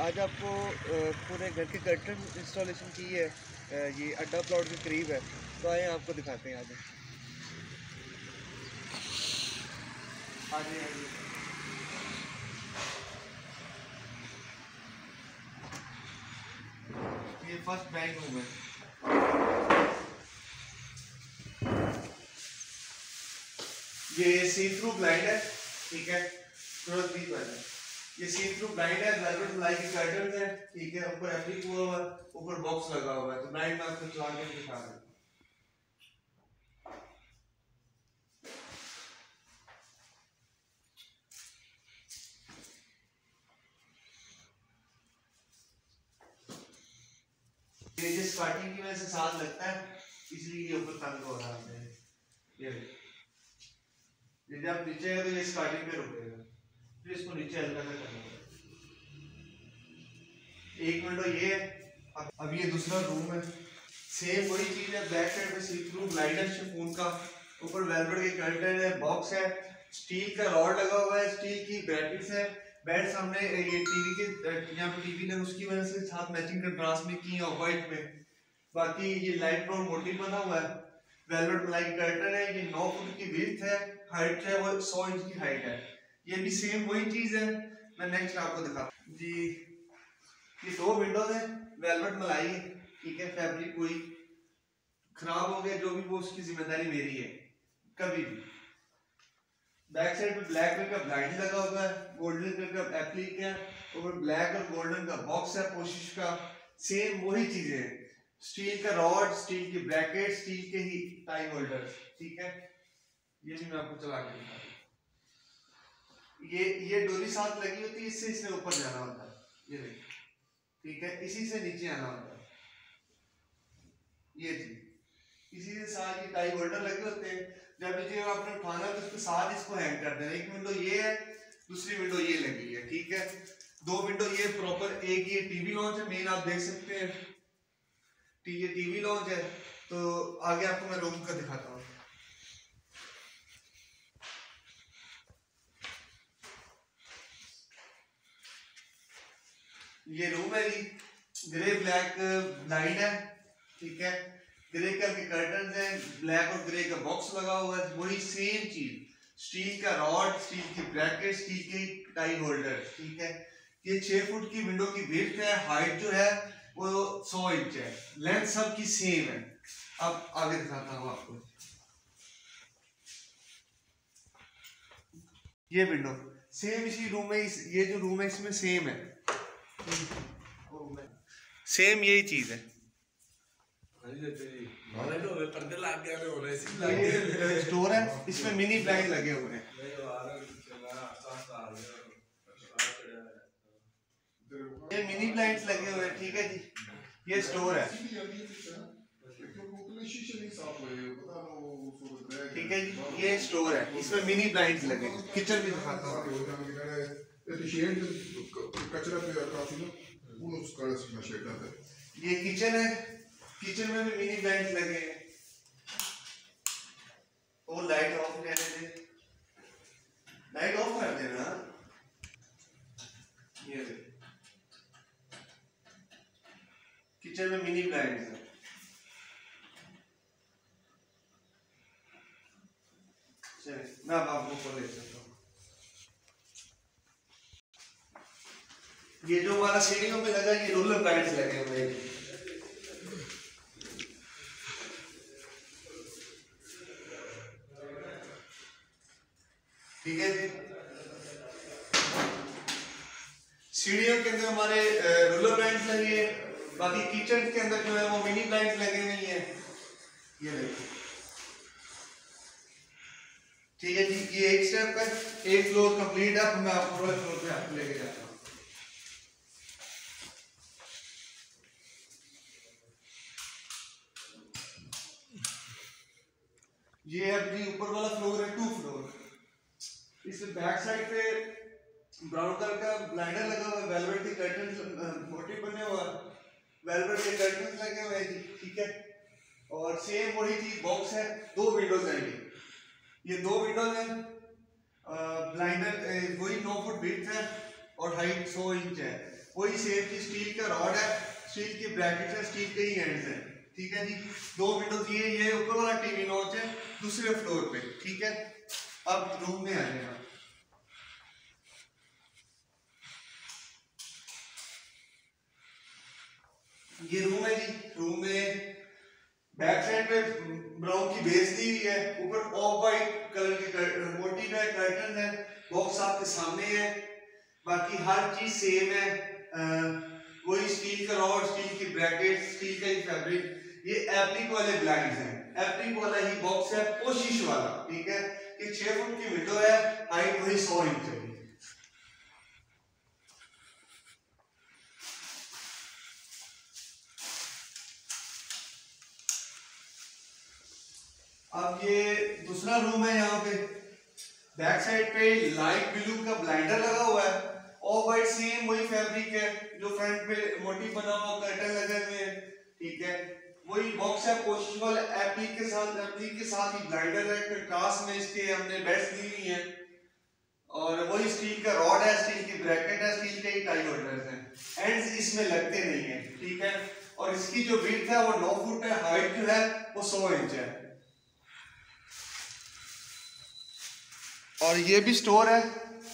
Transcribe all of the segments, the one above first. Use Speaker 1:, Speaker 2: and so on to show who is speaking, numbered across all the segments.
Speaker 1: आज आपको पूरे घर के कर्टन इंस्टॉलेशन की है। ये अड्डा प्लॉट के करीब है, तो आए आपको दिखाते हैं। आगे आगे ये फर्स्ट ड्राइंग रूम है। ये सी थ्रू ब्लाइंड है, ठीक है। ये सी थ्रू ब्लाइंड है, वेलवेट मलाई की कर्टन है, ठीक है। ऊपर एप्लिक हुआ हुआ है, ऊपर बॉक्स लगा हुआ है। तो ब्लाइंड में आपको चला के दिखा दूं। ये जो स्टार्टिंग की वजह से साथ लगता है, इसलिए ये ऊपर तंग हो रहा है। ये जब नीचे है तो ये स्टार्टिंग पे रुकेगा, फिर इसको नीचे हल्का सा करना होगा। एक विंडो ये है। अब ये दूसरा रूम है, सेम वही चीज है। बैक साइड पे सी थ्रू ग्लाइडर शिफॉन का, ऊपर वेलवेट के कर्टन है, बॉक्स है, स्टील का रॉड लगा हुआ है, स्टील की ब्रैकेट्स है। बेड सामने ये टीवी के यहाँ पे टीवी ने उसकी वजह से साथ मैचिंग कंट्रास्ट में की है व्हाइट में। बाकी ये लाइट ब्राउन मोटिव बना हुआ है। वेलवेट मलाई कर्टन है, ये 9 फुट की विड्थ है, हाइट है वो 100 इंच की हाइट है। ये भी सेम वही चीज है। मैं नेक्स्ट आपको दिखाता हूँ जी। ये 2 विंडोज है, वेलवेट मलाई, ठीक है। फैब्रिक कोई खराब हो गया जो भी वो उसकी जिम्मेदारी मेरी है, कभी भी। बैक साइड पे ब्लैक कलर का ब्लाइंड लगा हुआ है, गोल्डन कलर का एप्लिक है, और ब्लैक और गोल्डन का बॉक्स है कोशिश का। सेम वही चीजें हैं, स्टील का रॉड, स्टील की ब्रैकेट, स्टील के ही टाई होल्डर, ठीक है। ये भी मैं आपको चला के दिखा दूं। ये डोरी साथ लगी होती है, इससे इसने ऊपर जाना होता है, ये देखिए, ठीक है। इसी से नीचे आना होता है, ये चीज। इसी के साथ ये टाई होल्डर लगे होते हैं। जब नीचे आपने उठाना है तो उसके साथ इसको हैंग कर देना। एक विंडो ये है, दूसरी विंडो ये लगी है, ठीक है। 2 विंडो ये प्रॉपर, एक ये टीवी लॉन्च है, मेन आप देख सकते हैं, ये टीवी लॉन्च है। तो आगे आपको मैं रूम का दिखाता हूँ। ये रूम है जी, ग्रे ब्लैक लाइट है, ठीक है। ग्रे कलर के कर्टन है, ब्लैक और ग्रे का बॉक्स लगा हुआ है, वही सेम चीज, स्टील का रॉड, स्टील की ब्रैकेट, स्टील की टाई होल्डर, ठीक है। ये 6 फुट की विंडो की विड्थ है, हाइट जो है वो 100 इंच है, लेंथ सबकी सेम है। अब आगे दिखाता हूँ आपको। ये विंडो सेम इसी रूम में, ये जो रूम है इसमें सेम है, सेम यही चीज है। स्टोर है, इसमें मिनी ब्लाइंड लगे हुए हैं। ये मिनी ब्लाइंड्स लगे हुए हैं, ठीक है जी। ये स्टोर है, ठीक है जी। ये स्टोर है, इसमें मिनी ब्लाइंड्स लगे। किचन भी दिखाता हूँ। ये किचन है, किचन में भी मिनी ब्लाइंड्स लगे हैं। और लाइट ऑफ रहने दे, लाइट ऑफ कर देना। ये किचन में मिनी ब्लाइंड्स है। चलिए मैं अब आपको खोल ले सकता हूँ। ये जो हमारा सीढ़ियों पे लगा, ये रोलर ब्लाइंड्स लगे हुए हैं, ठीक है जी। सीढ़ियों के अंदर हमारे रोलर ब्लाइंड्स लगे हैं। बाकी किचन के अंदर जो है वो मिनी ब्लाइंड्स लगे हुए हैं, ये देखिए, ठीक है जी। ये एक स्टेप है, एक फ्लोर कंप्लीट है। मैं आपको पूरे फ्लोर पे आपको लेके जाता हूँ। ये अब जी ऊपर वाला फ्लोर है, 2 फ्लोर। इस बैक साइड पे ब्राउन कलर का ब्लाइंडर लगा हुआ है, वेलवेट के कर्टन मोटिव बने हुआ, वेलवेट के कर्टन लगे हुए हैं जी, ठीक है। और सेम वही चीज, बॉक्स है, 2 विंडोज हैं ये 2 विंडोज हैं। ब्लाइंडर वही 9 फुट विड्थ है और हाइट 100 इंच है। वही सेम चीज, स्टील का रॉड है, स्टील की ब्रैकेट है, स्टील के ही एंड्स हैं, ठीक है जी। 2 विंडोज ये ऊपर वाला टीवी लॉन्च है दूसरे फ्लोर पे, ठीक है। अब रूम में आ जाएगा, ये रूम है जी। रूम में बैक साइड पे ब्राउन की बेस दी हुई है, ऊपर ऑफ वाइट कलर की मोटी है, कर्टन है, बॉक्स आपके सामने है, बाकी हर चीज सेम है। वही स्टील का रॉड, स्टील की ब्रैकेट, स्टील का ही फैब्रिक। ये एप्लिक वाले ब्लाइंड्स हैं, एप्लिक वाला ही बॉक्स है, पोशिश वाला, ठीक है। ये 6 फुट की विंडो है, हाइट वही 100 इंच है। अब ये दूसरा रूम है, यहाँ पे बैक साइड पे लाइट ब्लू का ब्लाइंडर लगा हुआ है, ऑफ वाइट सेम वही फैब्रिक है जो फ्रंट पे मोटी बना हुआ, कर्टन लगे हुए हैं, ठीक है। वही बॉक्स है पोशिश वाला, एप्लिक के साथ ही ब्लाइंडर है, कंट्रास्ट में इसके हमने बेड्स दी हुई हैं, और वही स्टील का रॉड है, स्टील की ब्रैकेट है, स्टील के ही टाई होल्डर्स हैं, एंड्स इसमें लगते नहीं है, ठीक है। और इसकी जो विड्थ है वो 9 फुट है, हाइट जो है वो 100 इंच है। और ये भी स्टोर है,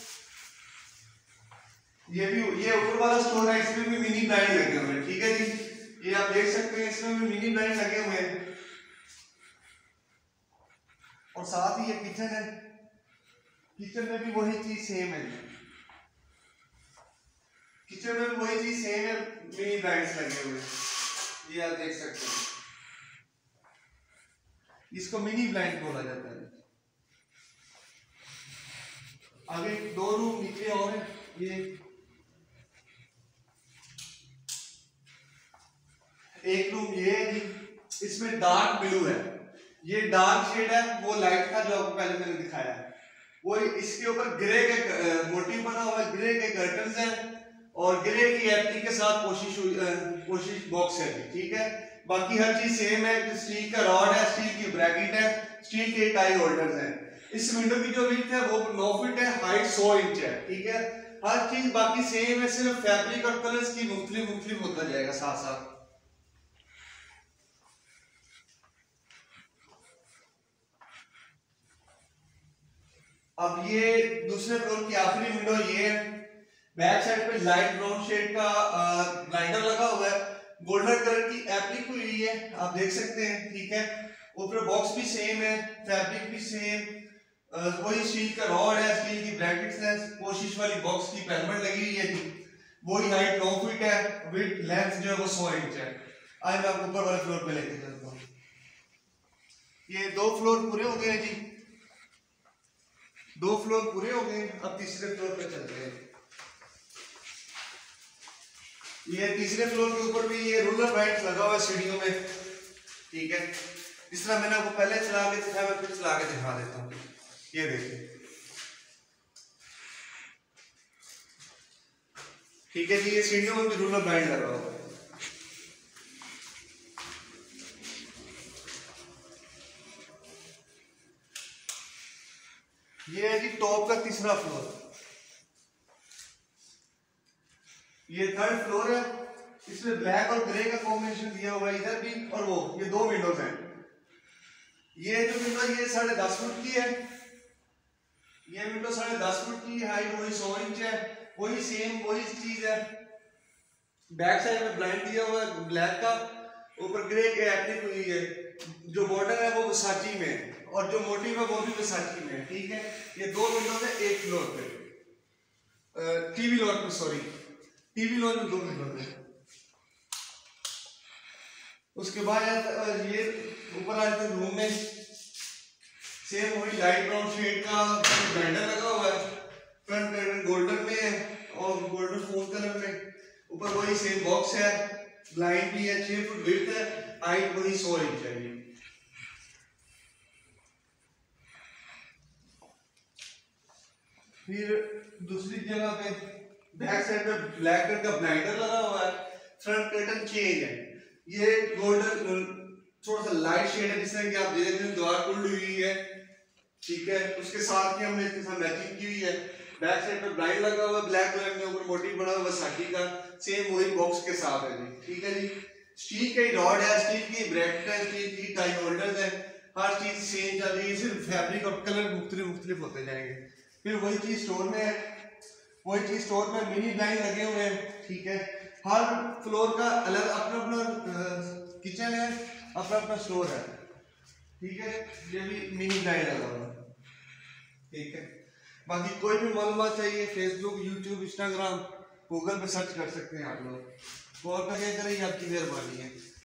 Speaker 1: ये ऊपर वाला स्टोर है, इसमें भी मिनी ब्लाइंड लगे हुए हैं, ठीक है जी। ये आप देख सकते हैं, इसमें भी मिनी ब्लाइंड लगे हुए हैं, और साथ ही ये किचन है, किचन में भी वही चीज सेम है, किचन में भी वही चीज सेम है, मिनी ब्लाइंड्स लगे हुए हैं, ये आप देख सकते हैं। इसको मिनी ब्लाइंड बोला जाता है। आगे 2 रूम नीचे और है, ये एक रूम ये है जी, इसमें डार्क ब्लू है, ये डार्क शेड है, वो लाइट था जो आपको पहले मैंने दिखाया है, वो इसके ऊपर ग्रे के मोटिव बना हुआ है, ग्रे के कर्टन्स हैं, और ग्रे की एप्लिक के साथ कोशिश बॉक्स है, ठीक है। बाकी हर चीज सेम है, स्टील का रॉड है, स्टील की ब्रैकेट है, स्टील के टाई होल्डर्स हैं। इस विंडो की जो विड्थ है वो 9 फीट है, हाइट 100 इंच है, ठीक है। हर चीज बाकी सेम है, सिर्फ फैब्रिक और कलर्स की मुख्तलिफ होता जाएगा साथ साथ। अब ये दूसरे फ्लोर की आखिरी विंडो ये है, बैक साइड पे लाइट ब्राउन शेड का ब्लाइंडर लगा हुआ है, गोल्डन कलर की एप्लिक हुई है, आप देख सकते हैं, ठीक है। ऊपर बॉक्स भी सेम है, फैब्रिक भी सेम, वही स्टील का रॉड है, स्टील की ब्रैकेट्स है, कोशिश वाली बॉक्स की पेलमेंट लगी हुई है जी। वही हाइट 9 फीट है, विड्थ लेंथ जो है वो 100 इंच है। आज मैं आपको ऊपर वाले फ्लोर पे लेके चलता हूँ। ये 2 फ्लोर पूरे हो गए हैं जी, 2 फ्लोर पूरे हो गए, अब तीसरे फ्लोर पे चलते हैं। ये तीसरे फ्लोर के ऊपर भी ये रूलर लाइट लगा हुआ है सीढ़ियों में, ठीक है। इस तरह मैंने आपको पहले चला के दिखाया, मैं फिर चला के दिखा देता हूँ। ये देखिए, ठीक है जी, ये सीढ़ियों में भी रूलर लाइट लगा हुआ है। ये है जी टॉप का तीसरा फ्लोर, ये 3rd फ्लोर है, इसमें ब्लैक और ग्रे का कॉम्बिनेशन दिया हुआ है, इधर भी और वो, ये 2 विंडोज हैं। ये जो विंडो ये 10.5 फुट की है, ये विंडो 10.5 फुट की, हाइट वही 100 इंच है, वही सेम वही चीज है। बैक साइड में ब्लाइंड दिया हुआ है ब्लैक का, ऊपर ग्रे के एप्लिक हुई है, जो बॉर्डर है वो विसाची में है, और जो मोटिव है वो भी विसाची में है, ठीक है। ये 2 विंडोज है एक फ्लोर पे, टीवी लॉट पे, सॉरी टीवी लॉट में 2 विंडोज है। उसके बाद ये ऊपर आते हैं रूम में, सेम वही लाइट ब्राउन शेड का ब्लाइंडर लगा हुआ है, फ्रंट कर्टन गोल्डन में है और गोल्डन फोन कलर में, ऊपर वही सेम बॉक्स है, ब्लाइंड भी है, 6 फुट विड्थ है, हाइट वही 100 इंच है। फिर दूसरी जगह पे बैक साइड पे ब्लैक कलर का ब्लाइंडर लगा हुआ है, फ्रंट कर्टन चेंज है, ये गोल्डन थोड़ा सा लाइट शेड है, जिस तरह कि आप देख रहे हैं दीवार पुल्ड हुई है, ठीक है। उसके साथ ही हमने इसके साथ मैचिंग की हुई है, बैक साइड पे ब्लाइंड लगा हुआ है ब्लैक कलर में, ऊपर मोटिव बना हुआ वसाकी का, सेम वही बॉक्स के साथ है जी। ठीक है जी। स्टील का ही रॉड है, स्टील की ब्रैकेट है, स्टील की टाई होल्डर्स है, हर चीज सेम चल रही है, सिर्फ फैब्रिक और कलर मुख्तलिफ होते जाएंगे। फिर वही चीज स्टोर में है, वही चीज स्टोर में मिनी ब्लाइंड लगे हुए हैं। ठीक है, हर फ्लोर का अलग अपना अपना किचन है, अपना अपना स्टोर है। ठीक है, ये भी मिनी ब्लाइंड लगा हुआ है। ठीक है, बाकी कोई भी मालूमात चाहिए फेसबुक, यूट्यूब, इंस्टाग्राम, गूगल पे सर्च कर सकते हैं आप लोग। कॉल करके करेंगे, आपकी मेहरबानी है।